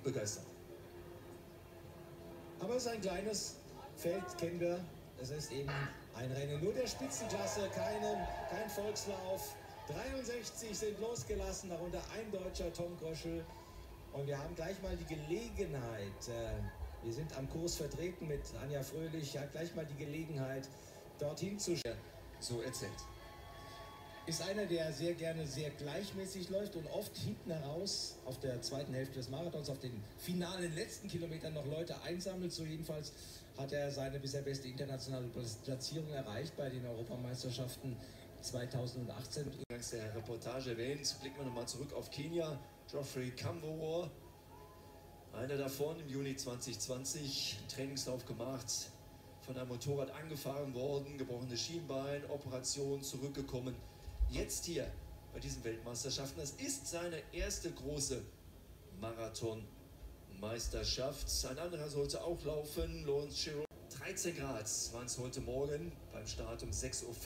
begeistern. Aber es ist ein kleines Feld, kennen wir. Es ist eben ein Rennen nur der Spitzenklasse, kein Volkslauf. 63 sind losgelassen, darunter ein Deutscher, Tom Gröschel. Und wir haben gleich mal die Gelegenheit, wir sind am Kurs vertreten mit Anja Fröhlich, hat gleich mal die Gelegenheit, dorthin zu schauen. So erzählt. Ist einer, der sehr gerne sehr gleichmäßig läuft und oft hinten heraus auf der zweiten Hälfte des Marathons, auf den finalen letzten Kilometern noch Leute einsammelt. So jedenfalls hat er seine bisher beste internationale Platzierung erreicht bei den Europameisterschaften 2018. Eingangs der Reportage erwähnt, blicken wir nochmal zurück auf Kenia. Geoffrey Kamworor, einer davon im Juni 2020, Trainingslauf gemacht, von einem Motorrad angefahren worden, gebrochenes Schienbein, Operation, zurückgekommen. Jetzt hier bei diesen Weltmeisterschaften, das ist seine erste große Marathonmeisterschaft. Ein anderer sollte auch laufen, Lawrence Chiron. 13 Grad waren es heute Morgen beim Start um 6:15 Uhr.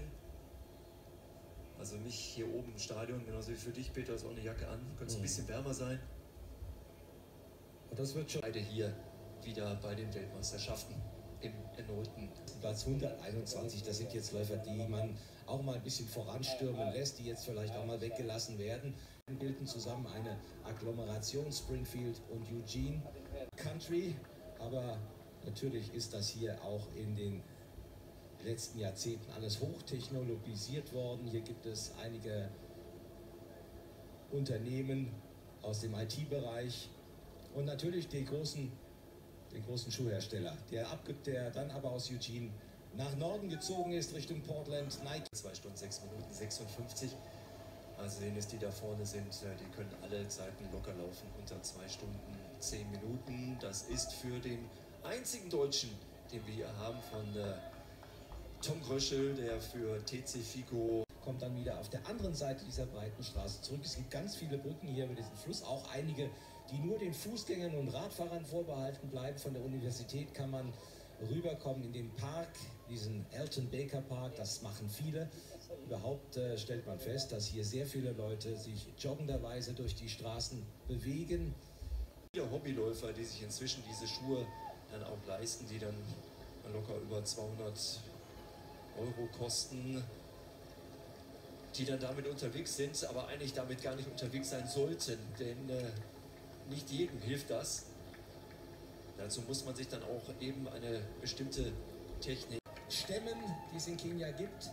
Also mich hier oben im Stadion, genauso wie für dich, Peter, ist auch eine Jacke an. Könnte es ein bisschen wärmer sein. Und das wird schon beide hier wieder bei den Weltmeisterschaften im erneuten Platz 121. Das sind jetzt Läufer, die man auch mal ein bisschen voranstürmen lässt, die jetzt vielleicht auch mal weggelassen werden. Wir bilden zusammen eine Agglomeration, Springfield und Eugene Country. Aber natürlich ist das hier auch in den letzten Jahrzehnten alles hochtechnologisiert worden. Hier gibt es einige Unternehmen aus dem IT-Bereich und natürlich den großen Schuhhersteller, der dann aber aus Eugene nach Norden gezogen ist, Richtung Portland. Nike. 2 Stunden 6 Minuten 56. Also sehen es, die da vorne sind, die können alle Zeiten locker laufen unter 2 Stunden 10 Minuten. Das ist für den einzigen Deutschen, den wir hier haben, von Tom Gröschel, der für TC FICO kommt dann wieder auf der anderen Seite dieser breiten Straße zurück. Es gibt ganz viele Brücken hier über diesen Fluss, auch einige, die nur den Fußgängern und Radfahrern vorbehalten bleiben. Von der Universität kann man rüberkommen in den Park, diesen Elton Baker Park, das machen viele. Überhaupt stellt man fest, dass hier sehr viele Leute sich joggenderweise durch die Straßen bewegen. Viele Hobbyläufer, die sich inzwischen diese Schuhe dann auch leisten, die dann locker über 200 € kosten, die dann damit unterwegs sind, aber eigentlich damit gar nicht unterwegs sein sollten, denn nicht jedem hilft das. Dazu muss man sich dann auch eben eine bestimmte Technik stemmen, die es in Kenia gibt.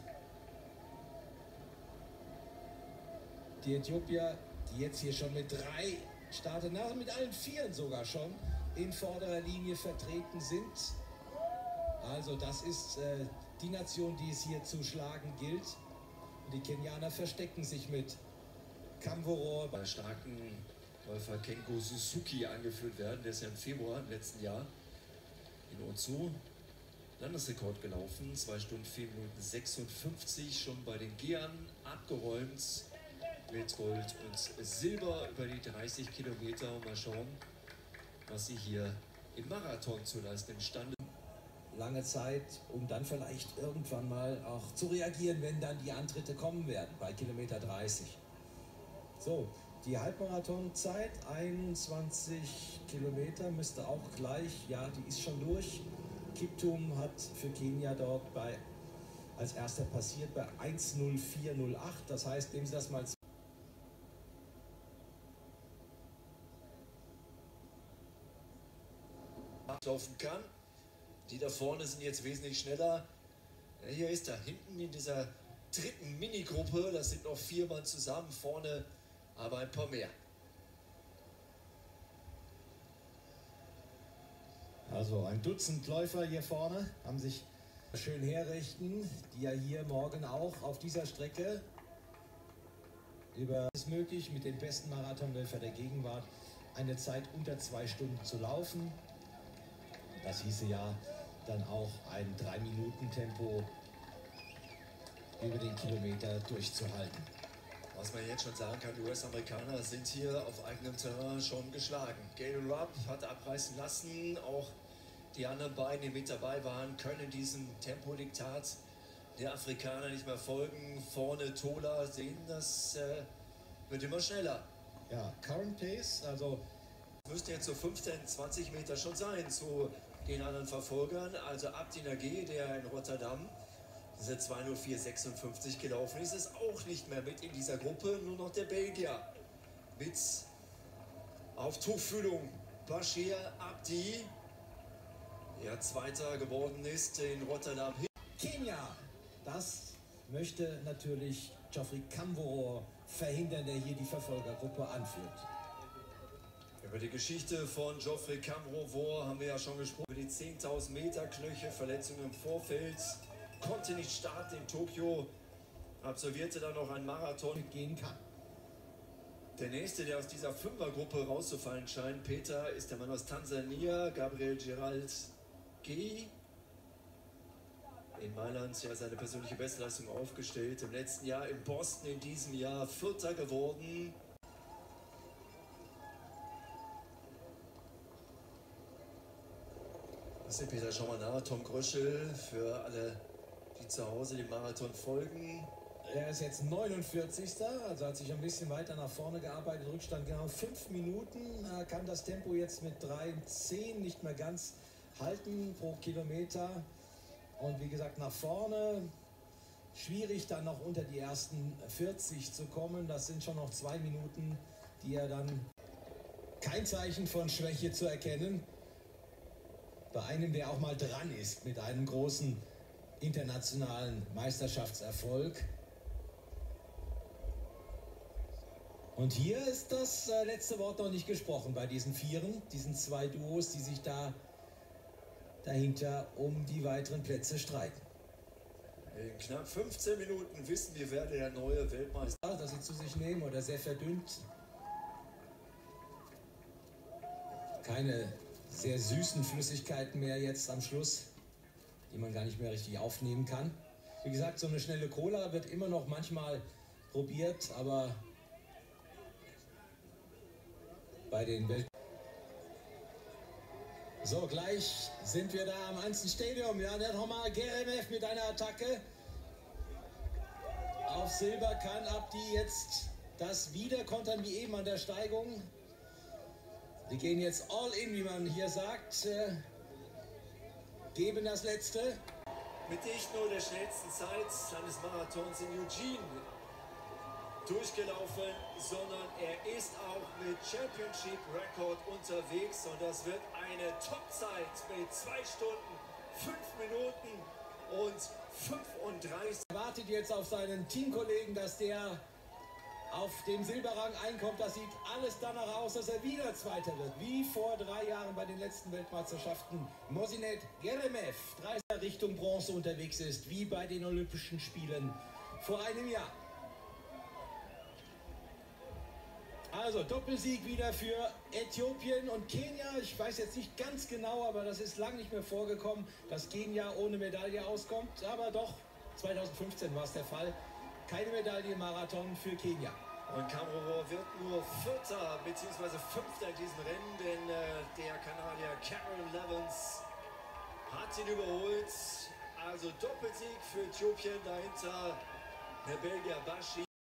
Die Äthiopier, die jetzt hier schon mit 3 starten, mit allen 4 sogar schon in vorderer Linie vertreten sind. Also das ist die Nation, die es hier zu schlagen gilt. Die Kenianer verstecken sich mit Kamworor. Bei starken Läufer Kengo Suzuki angeführt werden. Der ist ja im Februar im letzten Jahr in Otsu Landesrekord gelaufen. 2 Stunden 4 Minuten 56 schon bei den Geern abgeräumt. Mit Gold und Silber über die 30 Kilometer. Mal schauen, was sie hier im Marathon zu leisten imstande. Lange Zeit, um dann vielleicht irgendwann mal auch zu reagieren, wenn dann die Antritte kommen werden, bei Kilometer 30. So, die Halbmarathonzeit, 21 Kilometer, müsste auch gleich, ja, die ist schon durch. Kiptum hat für Kenia dort als erster passiert bei 1:04:08, das heißt, nehmen Sie das mal laufen kann. Die da vorne sind jetzt wesentlich schneller. Ja, hier ist er, hinten in dieser dritten Minigruppe. Das sind noch 4 Mann zusammen, vorne aber ein paar mehr. Also ein Dutzend Läufer hier vorne haben sich schön herrichten, die ja hier morgen auch auf dieser Strecke ist möglich, mit dem besten Marathonläufer der Gegenwart eine Zeit unter 2 Stunden zu laufen. Das hieße ja dann auch ein 3-Minuten-Tempo über den Kilometer durchzuhalten. Was man jetzt schon sagen kann, die US-Amerikaner sind hier auf eigenem Terrain schon geschlagen. Gale Rupp hat abreißen lassen, auch die anderen beiden, die mit dabei waren, können diesem Tempodiktat der Afrikaner nicht mehr folgen. Vorne Tola sehen, das wird immer schneller. Ja, Current Pace, also Müsste jetzt so 15, 20 Meter schon sein zu den anderen Verfolgern. Also Abdi Nagé, der in Rotterdam diese 2:04,56 gelaufen ist, ist auch nicht mehr mit in dieser Gruppe. Nur noch der Belgier mit auf Tuchfühlung. Bashir Abdi, der Zweiter geworden ist in Rotterdam. Kenia, das möchte natürlich Geoffrey Kamworor verhindern, der hier die Verfolgergruppe anführt. Über die Geschichte von Geoffrey Kamworor haben wir ja schon gesprochen. Über die 10.000 Meter Knöchel, Verletzungen im Vorfeld, konnte nicht starten in Tokio, absolvierte dann noch einen Marathon. Gehen kann. Der nächste, der aus dieser Fünfergruppe rauszufallen scheint, Peter, ist der Mann aus Tansania, Gabriel Gerald G. In Mailand ja seine persönliche Bestleistung aufgestellt. Im letzten Jahr in Boston, in diesem Jahr Vierter geworden. Das ist Peter, schau mal nach. Tom Gröschel, für alle, die zu Hause dem Marathon folgen. Er ist jetzt 49. Also hat sich ein bisschen weiter nach vorne gearbeitet. Rückstand genau 5 Minuten. Er kann das Tempo jetzt mit 3:10 nicht mehr ganz halten pro Kilometer. Und wie gesagt, nach vorne schwierig dann noch unter die ersten 40 zu kommen. Das sind schon noch 2 Minuten, die er dann kein Zeichen von Schwäche zu erkennen. Bei einem, der auch mal dran ist mit einem großen internationalen Meisterschaftserfolg. Und hier ist das letzte Wort noch nicht gesprochen bei diesen Vieren, diesen 2 Duos, die sich da dahinter um die weiteren Plätze streiten. In knapp 15 Minuten wissen wir, wer der neue Weltmeister ist. Dass sie zu sich nehmen oder sehr verdünnt. Keine sehr süßen Flüssigkeiten mehr jetzt am Schluss, die man gar nicht mehr richtig aufnehmen kann. Wie gesagt, so eine schnelle Cola wird immer noch manchmal probiert, aber bei den So, gleich sind wir da am Einzelstadium. Ja, der nochmal Geremew mit einer Attacke. Auf Silber kann Abdi jetzt das wieder kontern wie eben an der Steigung. Die gehen jetzt all in, wie man hier sagt. Geben das Letzte. Mit nicht nur der schnellsten Zeit seines Marathons in Eugene durchgelaufen, sondern er ist auch mit Championship Record unterwegs und das wird eine Topzeit mit 2 Stunden, 5 Minuten und 35. Er wartet jetzt auf seinen Teamkollegen, dass der auf dem Silberrang einkommt. Das sieht alles danach aus, dass er wieder Zweiter wird, wie vor 3 Jahren bei den letzten Weltmeisterschaften. Mosinet Geremew, 30er Richtung Bronze unterwegs ist, wie bei den Olympischen Spielen vor einem Jahr. Also Doppelsieg wieder für Äthiopien und Kenia. Ich weiß jetzt nicht ganz genau, aber das ist lang nicht mehr vorgekommen, dass Kenia ohne Medaille auskommt. Aber doch, 2015 war es der Fall. Keine Medaille im Marathon für Kenia. Und Kamworor wird nur Vierter bzw. Fünfter in diesem Rennen, denn der Kanadier Cameron Levens hat ihn überholt. Also Doppelsieg für Äthiopien, dahinter der Belgier Bashir.